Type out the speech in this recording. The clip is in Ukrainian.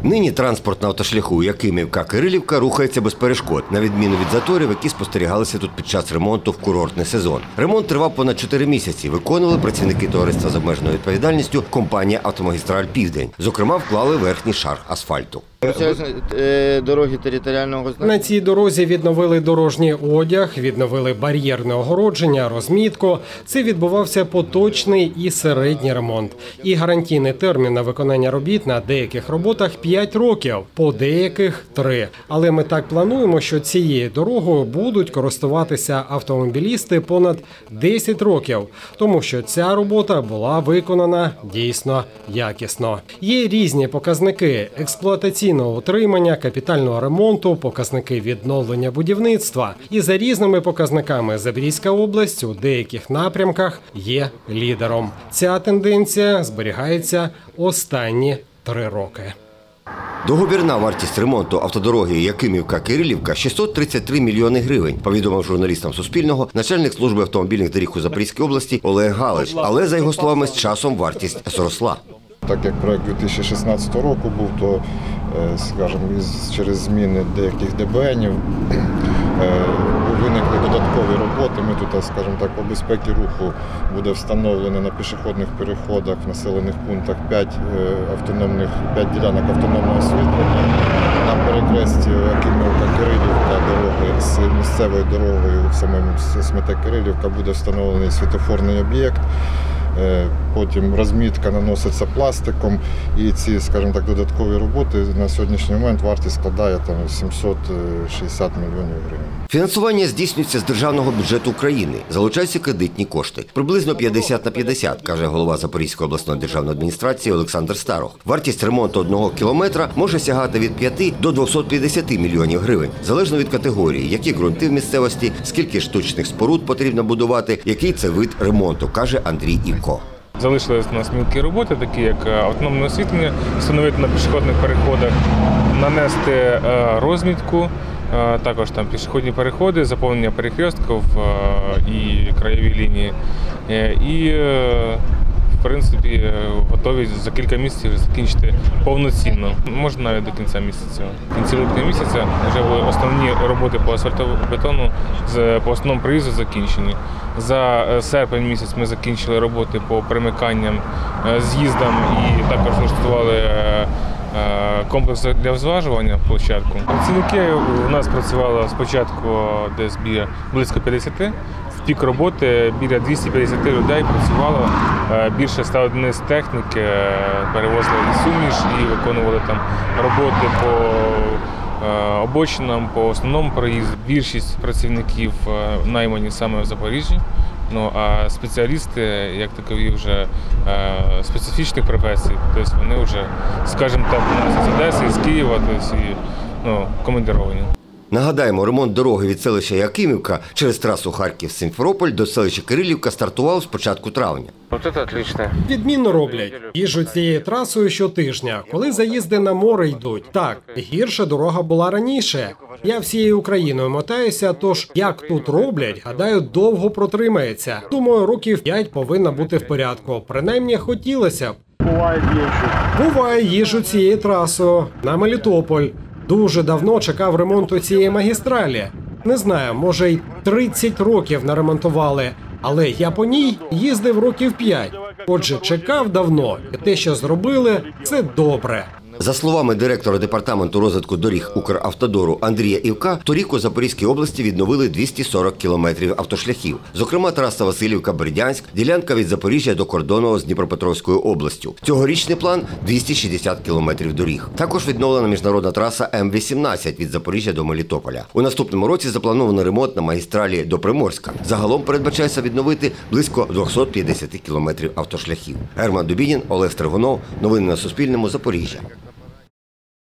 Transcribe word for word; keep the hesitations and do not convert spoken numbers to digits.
Нині транспорт на автошляху Якимівка-Кирилівка рухається без перешкод, на відміну від заторів, які спостерігалися тут під час ремонту в курортний сезон. Ремонт тривав понад чотири місяці. Виконували працівники товариства з обмеженою відповідальністю компанія «Автомагістраль Південь». Зокрема, вклали верхній шар асфальту. Дороги територіального значення. На цій дорозі відновили дорожній одяг, відновили бар'єрне огородження, розмітку. Це відбувався поточний і середній ремонт. І гарантійний термін на виконання робіт на деяких роботах п'ять років, по деяких – три. Але ми так плануємо, що цією дорогою будуть користуватися автомобілісти понад десять років, тому що ця робота була виконана дійсно якісно. Є різні показники – експлуатаційного утримання, капітального ремонту, показники відновлення будівництва. І за різними показниками Запорізька область у деяких напрямках є лідером. Ця тенденція зберігається останні три роки. Договірна вартість ремонту автодороги Якимівка-Кирилівка – шістсот тридцять три мільйони гривень, повідомив журналістам Суспільного начальник служби автомобільних доріг у Запорізькій області Олег Галич. Але, за його словами, з часом вартість зросла. Так як проект дві тисячі шістнадцятого року був, то, скажімо, через зміни деяких ДБНів виникли додаткові роботи. Ми тут, скажімо так, по безпеці руху буде встановлено на пішохідних переходах в населених пунктах п'ять автономних, п'ять ділянок автономного освітлення. На перехресті Якимівка-Кирилівка дороги з місцевою дорогою в самому Смете-Кирилівка буде встановлений світлофорний об'єкт. Потім розмітка наноситься пластиком, і ці, скажімо так, додаткові роботи на сьогоднішній момент вартість складає там сімсот шістдесят мільйонів гривень. Фінансування здійснюється з державного бюджету України. Залучаються кредитні кошти. Приблизно п'ятдесят на п'ятдесят, каже голова Запорізької обласної державної адміністрації Олександр Старох. Вартість ремонту одного кілометра може сягати від п'яти до двохсот п'ятдесяти мільйонів гривень, залежно від категорії, які ґрунти в місцевості, скільки штучних споруд потрібно будувати, який це вид ремонту, каже Андрій Івко. Залишились у нас мілкі роботи, такі як автономне освітлення, встановити на пішохідних переходах, нанести розмітку, також там пішохідні переходи, заповнення перехрестків і краєві лінії. І, в принципі, готові за кілька місяців закінчити повноцінно. Може навіть до кінця місяця. В кінці липня місяця вже були основні роботи по асфальтобетону по основному проїзду закінчені. За серпень місяць ми закінчили роботи по перемиканням, з'їздам і також влаштували комплекс для зважування площадку. Працівники у нас працювали спочатку десь біля близько п'ятдесяти. В пік роботи біля двохсот п'ятдесяти людей працювало, більше ста одиниць техніки, перевозили і суміш, і виконували там роботи по обочинам, по основному проїзду. Більшість працівників наймані саме в Запоріжжі. Ну, а спеціалісти, як такові, вже е, специфічних професій, тобто вони вже, скажімо так, у нас з Одеси, з Києва, тобто, і, ну, командировані. Нагадаємо, ремонт дороги від селища Якимівка через трасу Харків-Сімферополь до селища Кирилівка стартував з початку травня. Ось це отлично. Відмінно роблять. Їжджу цією трасою щотижня, коли заїзди на море йдуть. Так, гірша дорога була раніше. Я всією Україною мотаюся, тож як тут роблять, гадаю, довго протримається. Думаю, років п'ять повинна бути в порядку. Принаймні, хотілося б. Буває, їжджу цією трасою на Мелітополь. Дуже давно чекав ремонту цієї магістралі. Не знаю, може й тридцять років наремонтували, але я по ній їздив років п'ять. Отже, чекав давно, і те, що зробили, це добре. За словами директора департаменту розвитку доріг Укравтодору Андрія Івка, торік у Запорізькій області відновили двісті сорок кілометрів автошляхів. Зокрема, траса Василівка-Бердянськ, ділянка від Запоріжжя до кордону з Дніпропетровською областю. Цьогорічний план – двісті шістдесят кілометрів доріг. Також відновлена міжнародна траса Ем вісімнадцять від Запоріжжя до Мелітополя. У наступному році заплановано ремонт на магістралі до Приморська. Загалом передбачається відновити близько двохсот п'ятдесяти кілометрів автошляхів. Герман Дубінін, Олег Стригунов. Новини на Суспільному. Запоріжжя.